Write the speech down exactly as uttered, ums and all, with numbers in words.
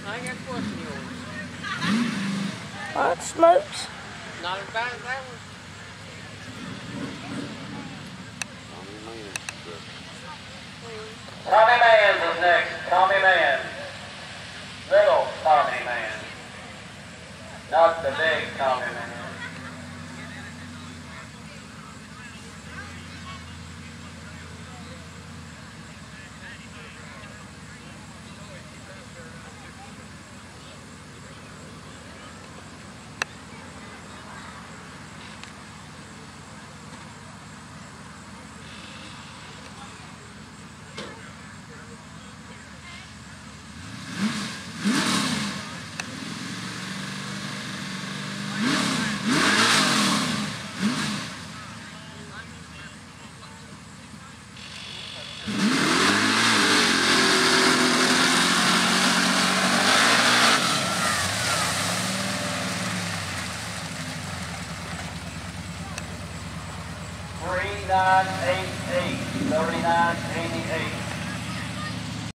I ain't got a question yours. Hot smokes. Not as bad as that one. Tommy Mans is next. Tommy Mans. Little Tommy Mans. Not the big Tommy Mans. three nine eight eight, thirty-nine eighty-eight.